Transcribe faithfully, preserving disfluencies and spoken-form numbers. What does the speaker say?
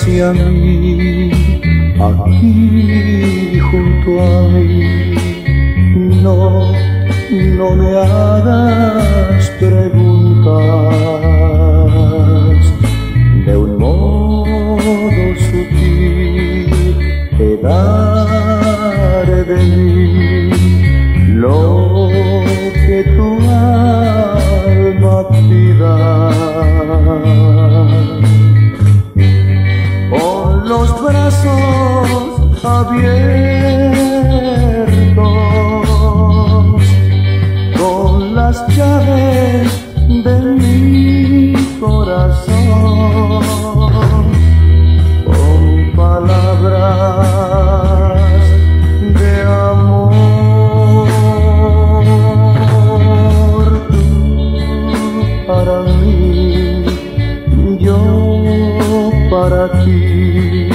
hacia mí, aquí junto a mí. No, no me hagas preguntas, de un modo sutil te daré de mí lo que tu alma pida. Con los brazos abiertos, con las llaves de mi corazón, con palabras de amor, tú para mí, yo para ti.